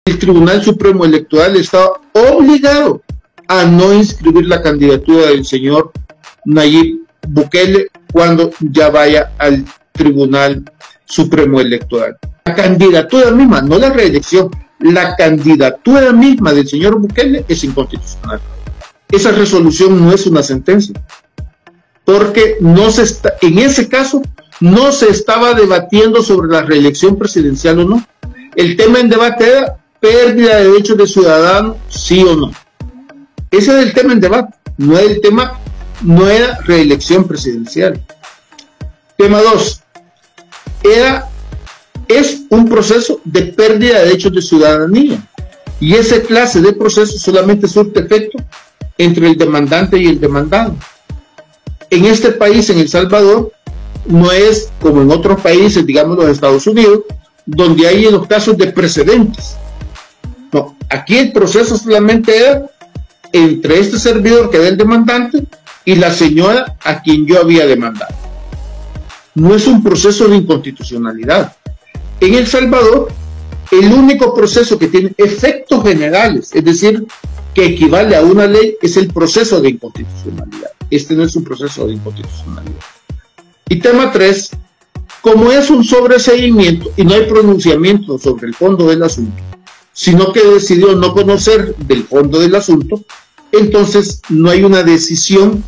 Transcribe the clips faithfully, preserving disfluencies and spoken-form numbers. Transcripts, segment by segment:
el Tribunal Supremo Electoral estaba obligado a no inscribir la candidatura del señor Nayib Bukele cuando ya vaya al Tribunal Supremo Electoral. La candidatura misma, no la reelección, la candidatura misma del señor Bukele es inconstitucional. Esa resolución no es una sentencia, porque no se está, en ese caso no se estaba debatiendo sobre la reelección presidencial o no. El tema en debate era pérdida de derechos de ciudadanos, sí o no. Ese era el tema en debate, no era el tema, no era reelección presidencial. Tema dos, era, es un proceso de pérdida de derechos de ciudadanía, y esa clase de proceso solamente surte efecto entre el demandante y el demandado. En este país, en El Salvador, no es como en otros países, digamos los Estados Unidos, donde hay en los casos de precedentes. No, aquí el proceso solamente era entre este servidor que era el demandante y la señora a quien yo había demandado. No es un proceso de inconstitucionalidad. En El Salvador, el único proceso que tiene efectos generales, es decir, que equivale a una ley, es el proceso de inconstitucionalidad. Este no es un proceso de inconstitucionalidad. Y tema tres, como es un sobreseguimiento y no hay pronunciamiento sobre el fondo del asunto, sino que decidió no conocer del fondo del asunto, entonces no hay una decisión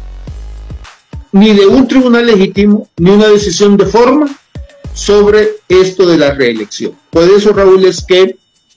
ni de un tribunal legítimo, ni una decisión de forma sobre esto de la reelección. Por eso, Raúl, es que,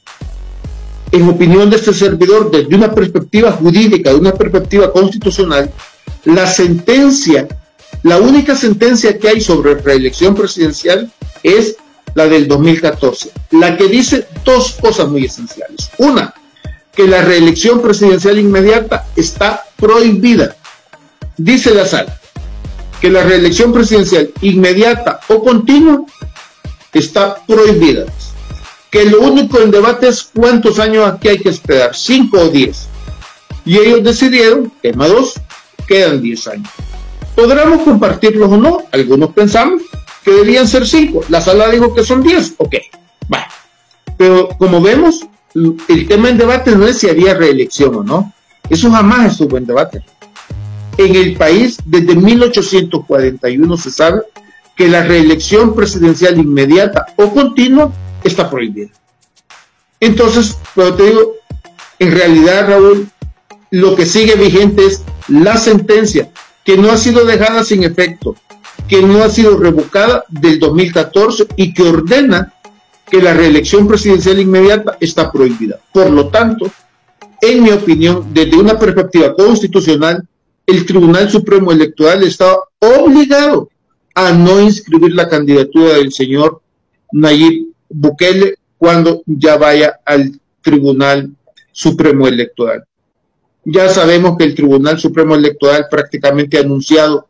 en opinión de este servidor, desde una perspectiva jurídica, de una perspectiva constitucional, la sentencia, la única sentencia que hay sobre reelección presidencial es la del dos mil catorce, la que dice dos cosas muy esenciales. Una, que la reelección presidencial inmediata está prohibida. Dice la sala que la reelección presidencial inmediata o continua está prohibida. Que lo único en debate es cuántos años aquí hay que esperar, cinco o diez. Y ellos decidieron, tema dos, quedan diez años. ¿Podremos compartirlos o no? Algunos pensamos que deberían ser cinco. La sala dijo que son diez. Ok, bueno. Pero como vemos, el tema en debate no es si había reelección o no. Eso jamás estuvo en debate. En el país, desde mil ochocientos cuarenta y uno se sabe que la reelección presidencial inmediata o continua está prohibida. Entonces, pero te digo, en realidad, Raúl, lo que sigue vigente es la sentencia, que no ha sido dejada sin efecto, que no ha sido revocada del dos mil catorce y que ordena que la reelección presidencial inmediata está prohibida. Por lo tanto, en mi opinión, desde una perspectiva constitucional, el Tribunal Supremo Electoral está obligado a no inscribir la candidatura del señor Nayib Bukele cuando ya vaya al Tribunal Supremo Electoral. Ya sabemos que el Tribunal Supremo Electoral prácticamente ha anunciado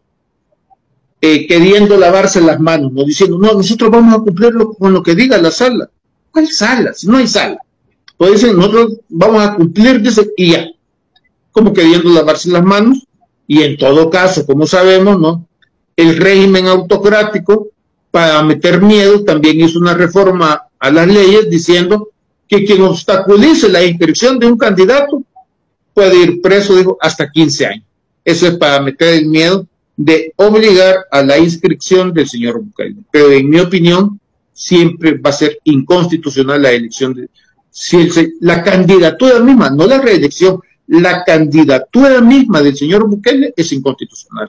eh, queriendo lavarse las manos, no diciendo, no, nosotros vamos a cumplirlo con lo que diga la sala. ¿Cuál sala? Si no hay sala. Pues dicen, nosotros vamos a cumplir, dice, y ya. Como queriendo lavarse las manos, y en todo caso, como sabemos, ¿no? El régimen autocrático, para meter miedo, también hizo una reforma a las leyes diciendo que quien obstaculice la inscripción de un candidato puede ir preso, digo, hasta quince años. Eso es para meter el miedo de obligar a la inscripción del señor Bukele. Pero en mi opinión, siempre va a ser inconstitucional la elección de... Si el, la candidatura misma, no la reelección, la candidatura misma del señor Bukele es inconstitucional.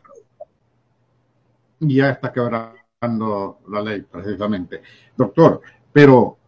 Ya está quebrando la ley, precisamente. Doctor, pero